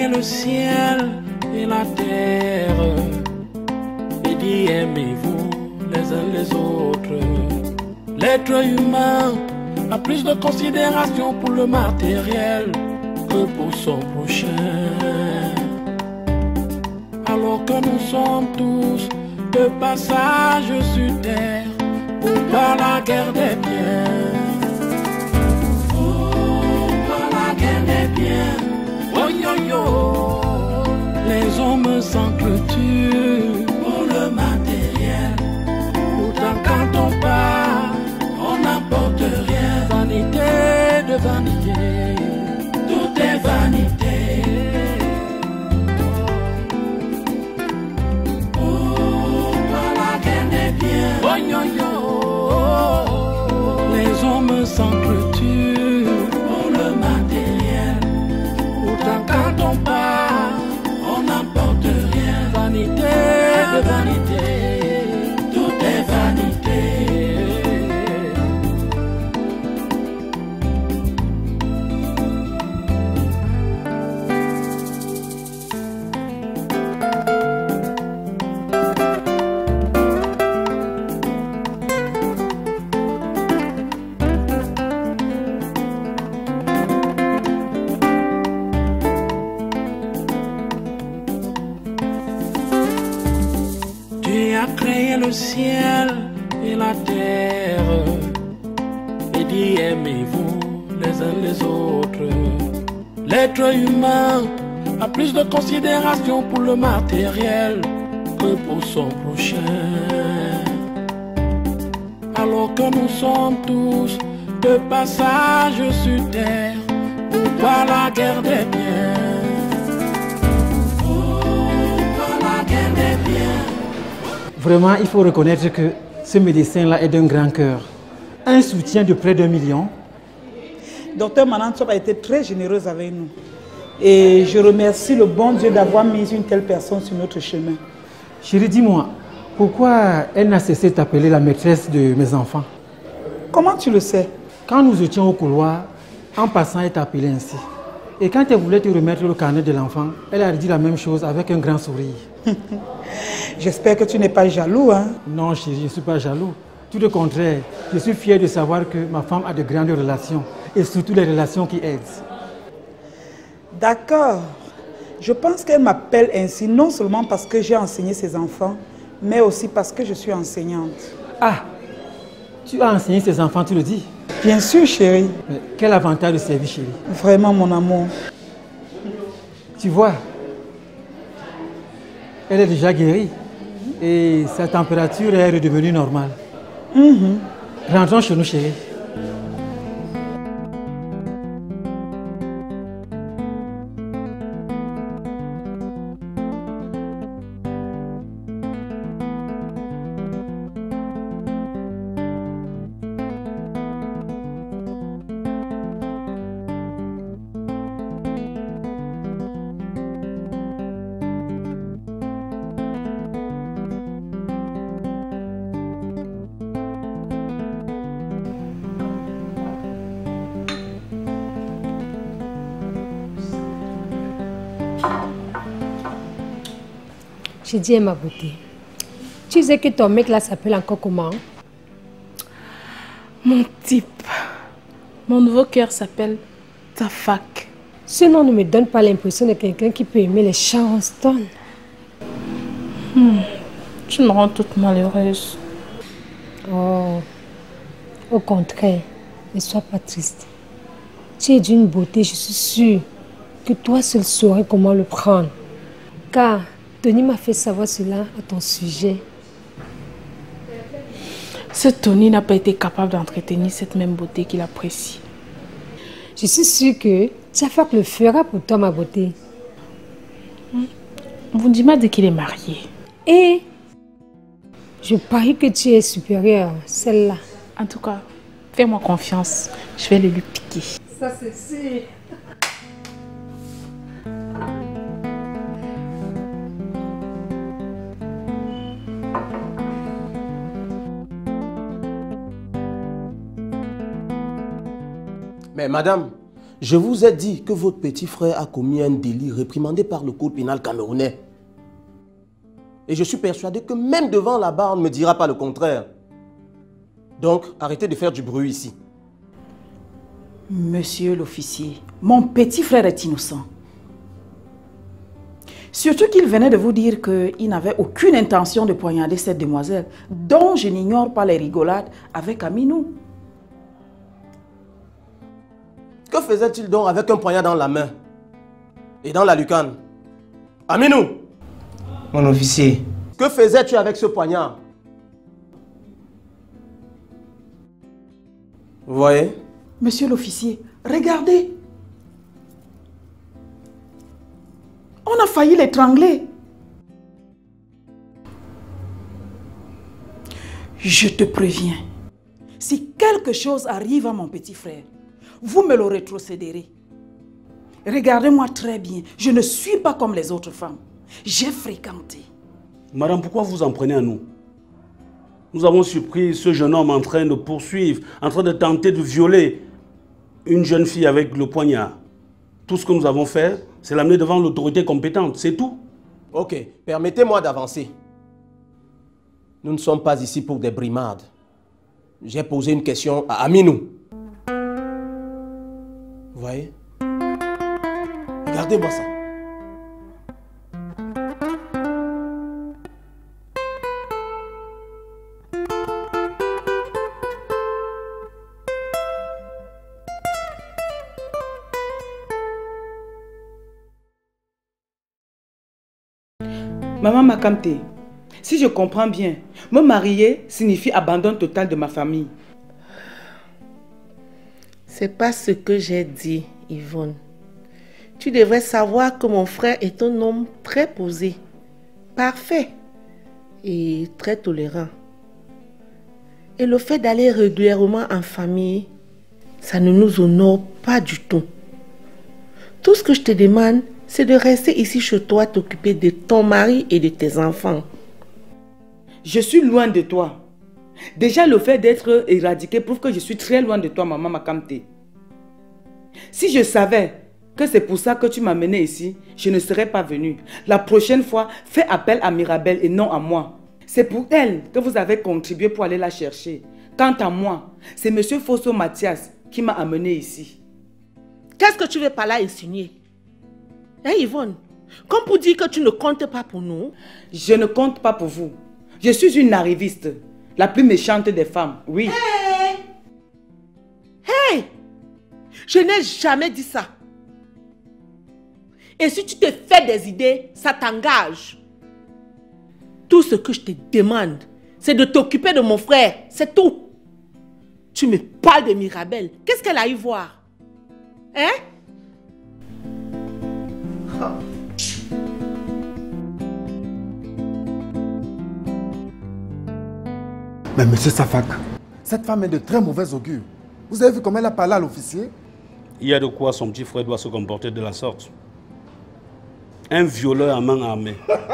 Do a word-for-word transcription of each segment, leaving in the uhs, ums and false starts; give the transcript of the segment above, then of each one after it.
le ciel et la terre et dit aimez-vous les uns les autres. L'être humain a plus de considération pour le matériel que pour son prochain. Alors que nous sommes tous de passage sur terre pour pas la guerre des biens. Oh, pas la guerre des biens. Oh yo yo. Les hommes s'entretuent pour le matériel. Pourtant quand on part, on n'apporte rien. Vanité de vanité, tout est vanité. Oh, pas la guerre des biens. Oh yo yo. Les hommes s'entretuent pour le matériel. Pourtant quand on part, on n'apporte rien. Vanité de vanité, tout est vanité. Le ciel et la terre et dit aimez-vous les uns les autres. L'être humain a plus de considération pour le matériel que pour son prochain. Alors que nous sommes tous de passage sur terre pour pas la guerre des biens. Vraiment, il faut reconnaître que ce médecin-là est d'un grand cœur. Un soutien de près d'un million. Docteur Manantop a été très généreuse avec nous. Et je remercie le bon Dieu d'avoir mis une telle personne sur notre chemin. Chérie, dis-moi, pourquoi elle n'a cessé d'appeler la maîtresse de mes enfants? Comment tu le sais? Quand nous étions au couloir, en passant, elle t'a appelé ainsi. Et quand elle voulait te remettre le carnet de l'enfant, elle a dit la même chose avec un grand sourire. J'espère que tu n'es pas jaloux, hein? Non, chérie, je ne suis pas jaloux. Tout le contraire, je suis fier de savoir que ma femme a de grandes relations et surtout les relations qui aident. D'accord. Je pense qu'elle m'appelle ainsi non seulement parce que j'ai enseigné ses enfants, mais aussi parce que je suis enseignante. Ah, tu as enseigné ses enfants, tu le dis? Bien sûr, chérie. Mais quel avantage de servir, chérie? Vraiment, mon amour. Tu vois, elle est déjà guérie et sa température est redevenue normale. Mm-hmm. Rentrons chez nous, chérie. J'ai dit à ma beauté, tu sais que ton mec là s'appelle encore comment? Mon type. Mon nouveau cœur s'appelle Tafak. Ce nom ne me donne pas l'impression de quelqu'un qui peut aimer les Charleston. Hmm. Tu me rends toute malheureuse. Oh, au contraire, ne sois pas triste. Tu es d'une beauté, je suis sûre que toi seul saurais comment le prendre. Car Tony m'a fait savoir cela à ton sujet. Ce Tony n'a pas été capable d'entretenir cette même beauté qu'il apprécie. Je suis sûre que Tafak le fera pour toi, ma beauté. Bundima dit qu'il est marié. Et je parie que tu es supérieure, celle-là. En tout cas, fais-moi confiance. Je vais le lui piquer. Ça, c'est sûr. Mais madame, Je vous ai dit que votre petit frère a commis un délit réprimandé par le code pénal camerounais. Et je suis persuadé que même devant la barre, on ne me dira pas le contraire. Donc, arrêtez de faire du bruit ici. Monsieur l'officier, mon petit frère est innocent. Surtout qu'il venait de vous dire qu'il n'avait aucune intention de poignarder cette demoiselle, dont je n'ignore pas les rigolades avec Aminou. Que faisait-il donc avec un poignard dans la main et dans la lucarne? Aminou! Mon officier. Que faisais-tu avec ce poignard? Vous voyez? Monsieur l'officier, regardez. On a failli l'étrangler. Je te préviens, si quelque chose arrive à mon petit frère, vous me le rétrocéderez. Regardez-moi très bien, je ne suis pas comme les autres femmes. J'ai fréquenté. Madame, pourquoi vous en prenez à nous? Nous avons surpris ce jeune homme en train de poursuivre, en train de tenter de violer une jeune fille avec le poignard. Tout ce que nous avons fait, c'est l'amener devant l'autorité compétente, c'est tout. Ok, permettez-moi d'avancer. Nous ne sommes pas ici pour des brimades. J'ai posé une question à Aminou. Vous voyez? Regardez-moi ça. Maman Makamte, si je comprends bien, me marier signifie abandon total de ma famille. C'est pas ce que j'ai dit, Yvonne. Tu devrais savoir que mon frère est un homme très posé, parfait et très tolérant. Et le fait d'aller régulièrement en famille, ça ne nous honore pas du tout. Tout ce que je te demande, c'est de rester ici chez toi, t'occuper de ton mari et de tes enfants. Je suis loin de toi. Déjà, le fait d'être éradiqué prouve que je suis très loin de toi, maman Makamte. Si je savais que c'est pour ça que tu m'as mené ici, je ne serais pas venue. La prochaine fois, fais appel à Mirabel et non à moi. C'est pour elle que vous avez contribué pour aller la chercher. Quant à moi, c'est M. Fosso Mathias qui m'a amené ici. Qu'est-ce que tu veux par là insinuer? Hein, Yvonne, comme pour dire que tu ne comptes pas pour nous? Je ne compte pas pour vous. Je suis une arriviste, la plus méchante des femmes, oui. Hey! Hey! Je n'ai jamais dit ça. Et si tu te fais des idées, ça t'engage. Tout ce que je te demande, c'est de t'occuper de mon frère, c'est tout. Tu me parles de Mirabel, qu'est-ce qu'elle a eu voir? Hein? Mais monsieur Safak, cette femme est de très mauvaise augure. Vous avez vu comment elle a parlé à l'officier? Il y a de quoi son petit frère doit se comporter de la sorte. Un violeur à main armée.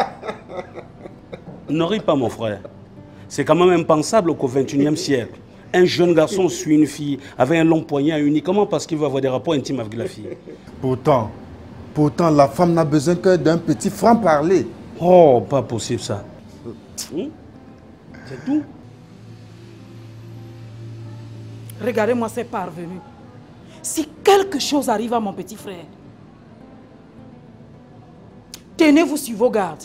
Ne ris pas, mon frère. C'est quand même impensable qu'au vingt et unième siècle, un jeune garçon suit une fille avec un long poignet uniquement parce qu'il veut avoir des rapports intimes avec la fille. Pourtant, pourtant, la femme n'a besoin que d'un petit franc-parler. Oh, pas possible ça. Hum? C'est tout. Regardez-moi ces parvenus. Si quelque chose arrive à mon petit frère, tenez-vous sur vos gardes.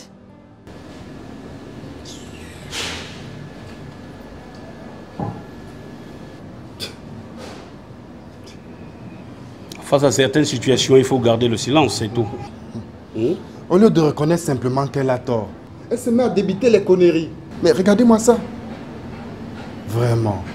Face à certaines situations, il faut garder le silence, c'est tout. Mmh. Au lieu de reconnaître simplement qu'elle a tort, elle se met à débiter les conneries. Mais regardez-moi ça. Vraiment.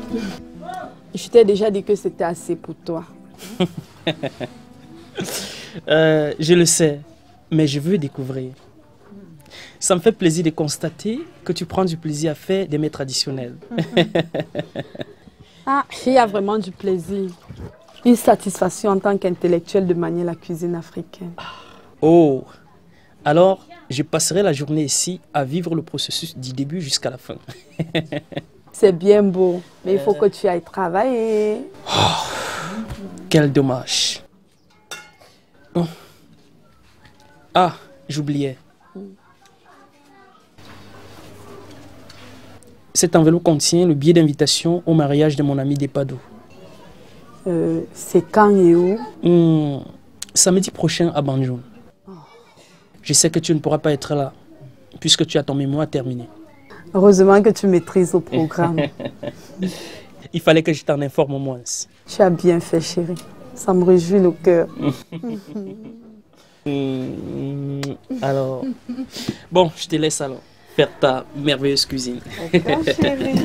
Je t'ai déjà dit que c'était assez pour toi. Euh, je le sais, mais je veux découvrir. Ça me fait plaisir de constater que tu prends du plaisir à faire des mets traditionnels. Ah, il y a vraiment du plaisir. Une satisfaction en tant qu'intellectuel de manier la cuisine africaine. Oh, alors je passerai la journée ici à vivre le processus du début jusqu'à la fin. C'est bien beau, mais il faut que tu ailles travailler. Oh, quel dommage. Oh. Ah, j'oubliais. Cette enveloppe contient le billet d'invitation au mariage de mon ami Depado. Euh, c'est quand et où? Mmh, samedi prochain à Banjul. Oh. Je sais que tu ne pourras pas être là, puisque tu as ton mémoire terminé. Heureusement que tu maîtrises au programme. Il fallait que je t'en informe au moins. Tu as bien fait, chérie. Ça me réjouit le cœur. mmh, alors, bon, je te laisse alors faire ta merveilleuse cuisine. D'accord, chérie.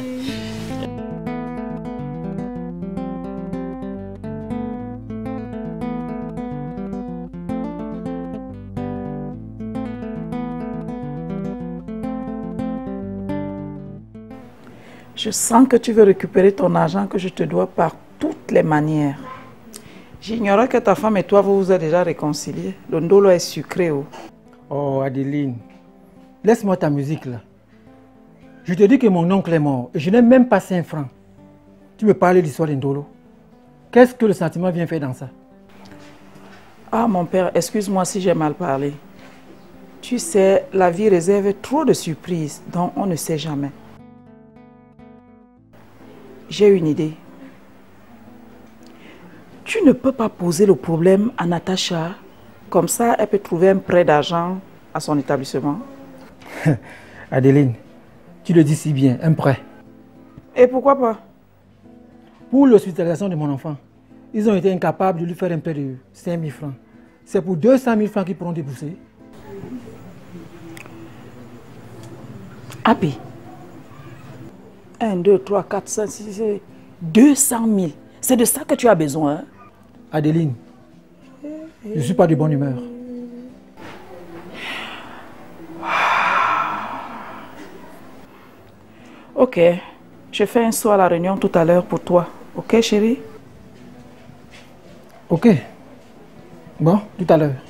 Je sens que tu veux récupérer ton argent que je te dois par toutes les manières. J'ignorais que ta femme et toi vous vous êtes déjà réconciliés. Le ndolo est sucré. Oh, oh Adeline. Laisse-moi ta musique là. Je te dis que mon oncle est mort et je n'ai même pas cinq francs. Tu me parles de l'histoire d'Indolo. Qu'est-ce que le sentiment vient faire dans ça? Ah mon père, excuse-moi si j'ai mal parlé. Tu sais, la vie réserve trop de surprises dont on ne sait jamais. J'ai une idée. Tu ne peux pas poser le problème à Natacha. Comme ça, elle peut trouver un prêt d'argent à son établissement. Adeline, tu le dis si bien, un prêt. Et pourquoi pas? Pour l'hospitalisation de mon enfant, ils ont été incapables de lui faire un prêt de cinq mille francs. C'est pour deux cent mille francs qu'ils pourront débourser. Abi. un, deux, trois, quatre, cinq, six, deux cent mille. C'est de ça que tu as besoin. Hein? Adeline, je ne suis pas de bonne humeur. Ok, je fais un saut à la réunion tout à l'heure pour toi. Ok, chérie? Ok. Bon, tout à l'heure.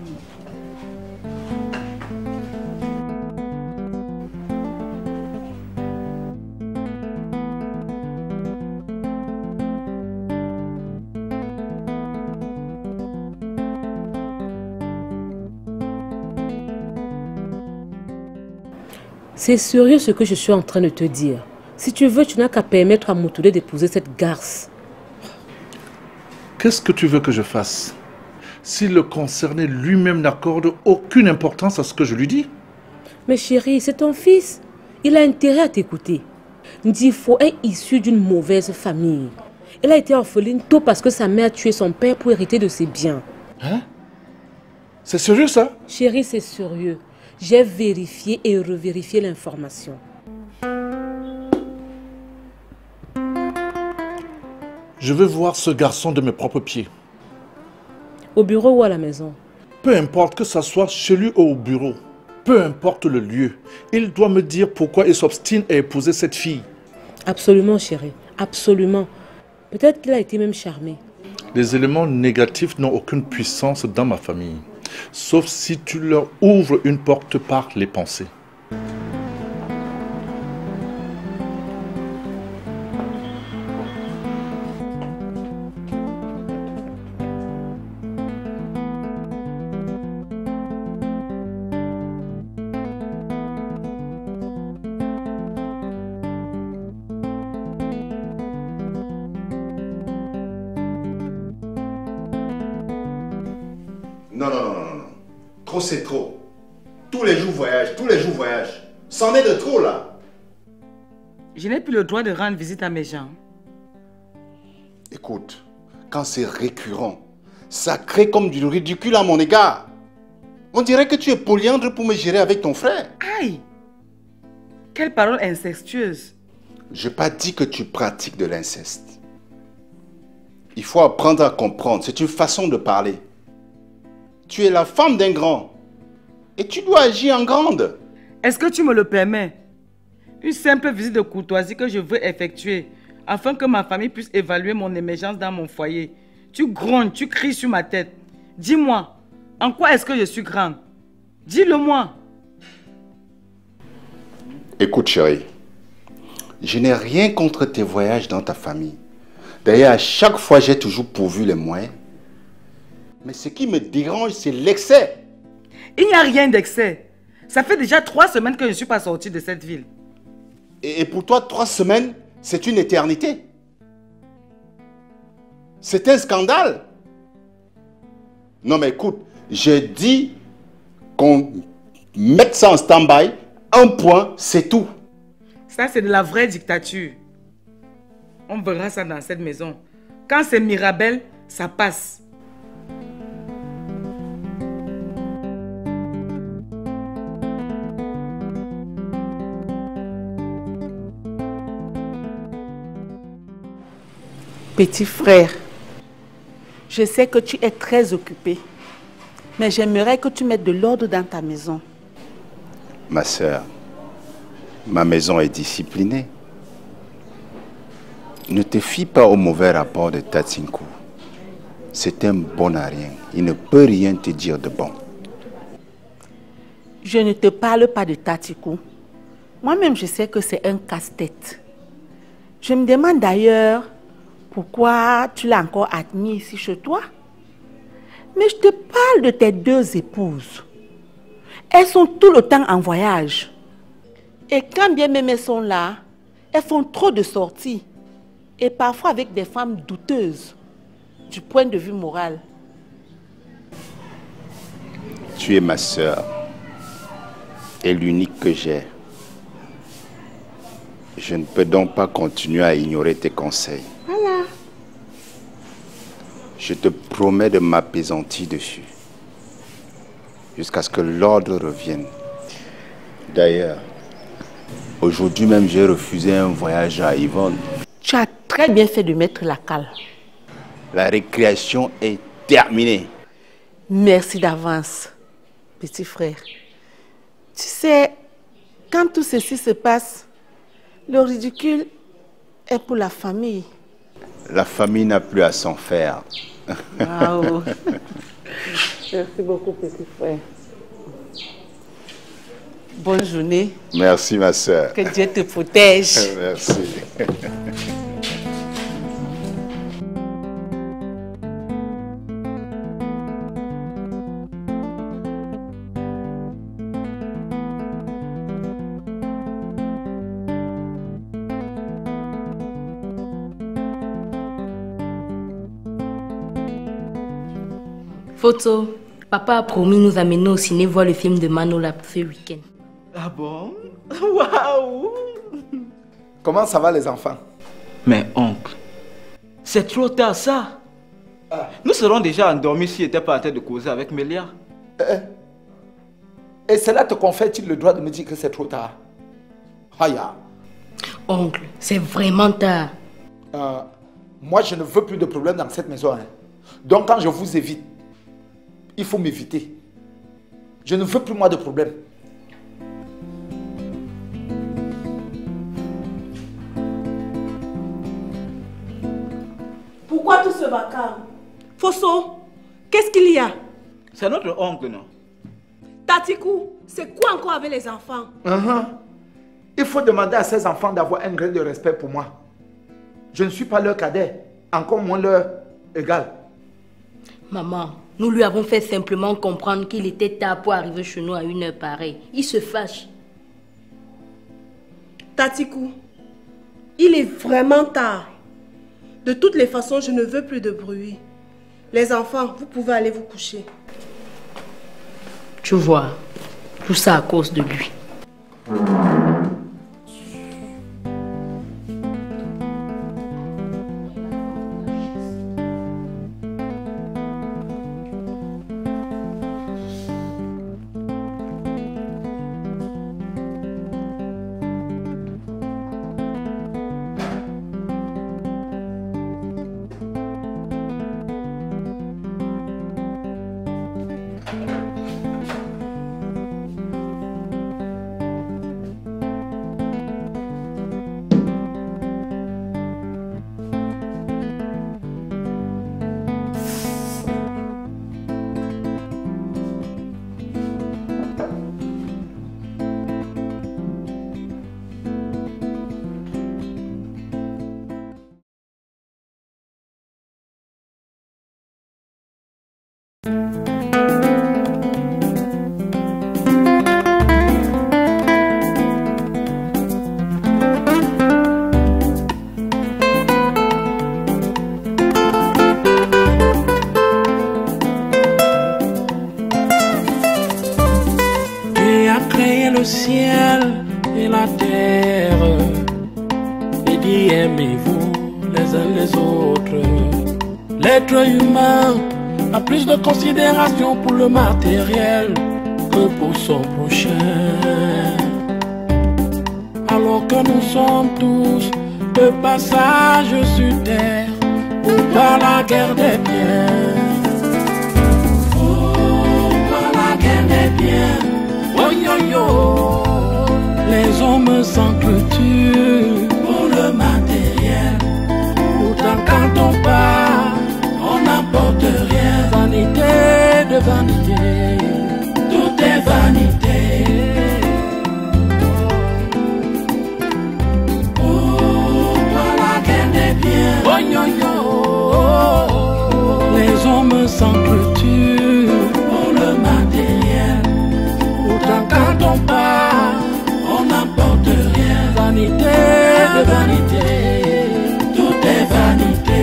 C'est sérieux ce que je suis en train de te dire. Si tu veux, tu n'as qu'à permettre à Moutoulé d'épouser cette garce. Qu'est-ce que tu veux que je fasse? Si le concerné lui-même n'accorde aucune importance à ce que je lui dis? Mais chérie, c'est ton fils. Il a intérêt à t'écouter. Ndifo est issu d'une mauvaise famille. Elle a été orpheline tôt parce que sa mère a tué son père pour hériter de ses biens. Hein? C'est sérieux ça? Chérie, c'est sérieux. J'ai vérifié et revérifié l'information. Je veux voir ce garçon de mes propres pieds. Au bureau ou à la maison? Peu importe que ça soit chez lui ou au bureau. Peu importe le lieu. Il doit me dire pourquoi il s'obstine à épouser cette fille. Absolument, chérie. Absolument. Peut-être qu'il a été même charmé. Les éléments négatifs n'ont aucune puissance dans ma famille. Sauf si tu leur ouvres une porte par les pensées. Non, non, non, non, non. Trop, c'est trop. Tous les jours voyage, tous les jours voyage. C'en est de trop, là. Je n'ai plus le droit de rendre visite à mes gens. Écoute, quand c'est récurrent, ça crée comme du ridicule à mon égard. On dirait que tu es polyandre pour me gérer avec ton frère. Aïe! Quelle parole incestueuse. Je n'ai pas dit que tu pratiques de l'inceste. Il faut apprendre à comprendre. C'est une façon de parler. Tu es la femme d'un grand. Et tu dois agir en grande. Est-ce que tu me le permets? Une simple visite de courtoisie que je veux effectuer afin que ma famille puisse évaluer mon émergence dans mon foyer. Tu grondes, tu cries sur ma tête. Dis-moi, en quoi est-ce que je suis grande? Dis-le-moi. Écoute chérie, je n'ai rien contre tes voyages dans ta famille. D'ailleurs, à chaque fois, j'ai toujours pourvu les moyens. Mais ce qui me dérange, c'est l'excès. Il n'y a rien d'excès. Ça fait déjà trois semaines que je ne suis pas sortie de cette ville. Et pour toi, trois semaines, c'est une éternité. C'est un scandale. Non mais écoute, j'ai dit qu'on mette ça en stand-by. Un point, c'est tout. Ça, c'est de la vraie dictature. On verra ça dans cette maison. Quand c'est Mirabel, ça passe. Petit frère, je sais que tu es très occupé, mais j'aimerais que tu mettes de l'ordre dans ta maison. Ma sœur, ma maison est disciplinée. Ne te fie pas au mauvais rapport de Tatinku. C'est un bon à rien. Il ne peut rien te dire de bon. Je ne te parle pas de Tatikou. Moi-même, je sais que c'est un casse-tête. Je me demande d'ailleurs pourquoi tu l'as encore admis ici chez toi. Mais je te parle de tes deux épouses. Elles sont tout le temps en voyage. Et quand bien même elles sont là, elles font trop de sorties. Et parfois avec des femmes douteuses du point de vue moral. Tu es ma sœur et l'unique que j'ai. Je ne peux donc pas continuer à ignorer tes conseils. Voilà. Je te promets de m'apaisantir dessus. Jusqu'à ce que l'ordre revienne. D'ailleurs, aujourd'hui même, j'ai refusé un voyage à Yvonne. Tu as très bien fait de mettre la cale. La récréation est terminée. Merci d'avance, petit frère. Tu sais, quand tout ceci se passe, le ridicule est pour la famille. La famille n'a plus à s'en faire. Wow. Merci beaucoup, petit frère. Bonne journée. Merci, ma sœur. Que Dieu te protège. Merci. Photo. Papa a promis nous amener au ciné voir le film de Manola ce week-end. Ah bon? Waouh! Comment ça va les enfants? Mais oncle, c'est trop tard ça. Ah. Nous serons déjà endormis s'il n'était pas en train de causer avec Mélia. Euh, et cela te confère-t-il le droit de me dire que c'est trop tard? Aya. Oncle, c'est vraiment tard. Euh, moi, je ne veux plus de problème dans cette maison. Hein. Donc quand je vous évite, il faut m'éviter. Je ne veux plus moi de problème. Pourquoi tout ce vacarme? Fosso, qu'est-ce qu'il y a? C'est notre oncle, non? Tatikou, c'est quoi encore avec les enfants? Uh-huh. Il faut demander à ces enfants d'avoir un grain de respect pour moi. Je ne suis pas leur cadet, encore moins leur égal. Maman, nous lui avons fait simplement comprendre qu'il était tard pour arriver chez nous à une heure pareille. Il se fâche. Tatikou, il est vraiment tard. De toutes les façons, je ne veux plus de bruit. Les enfants, vous pouvez aller vous coucher. Tu vois, tout ça à cause de lui. le ciel et la terre et dit aimez-vous les uns les autres. L'être humain a plus de considération pour le matériel que pour son prochain. Alors que nous sommes tous de passage sur terre pour pas la guerre des biens. Oh, pas la guerre des biens. Oh yo yo, les hommes s'entretuent pour le matériel. Pourtant quand on part, on n'apporte rien. Vanité de vanité, tout est vanité. Oh, pas la guerre des biens. Oh yo yo, les hommes s'entretuent pour le matériel. Pourtant quand on part, on n'apporte rien. Vanité de vanité, tout est vanité.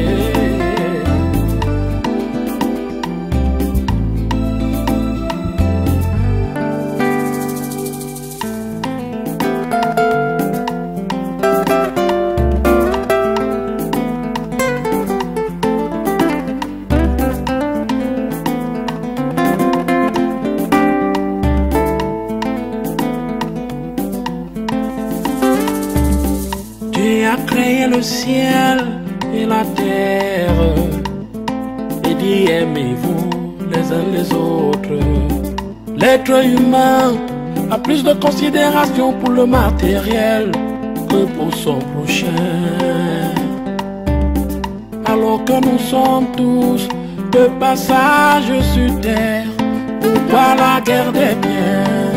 Créé le ciel et la terre et dit aimez-vous les uns les autres. L'être humain a plus de considération pour le matériel que pour son prochain. Alors que nous sommes tous de passage sur terre, pourquoi la guerre des biens?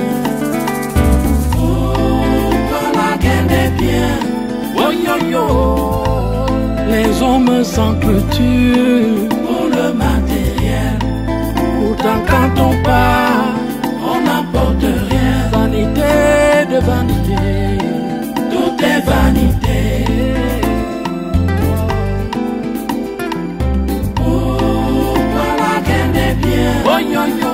Pourquoi la guerre des biens? Oh yo yo, les hommes s'entretuent pour le matériel. Pourtant quand on part, on n'apporte rien. Vanité de vanité, tout est vanité. Pourquoi la guerre des biens? Oh yo yo,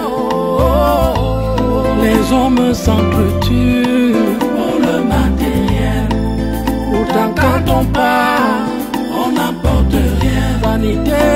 les hommes s'entretuent pour le matériel. Pourtant quand on part, on n'apporte rien. Vanité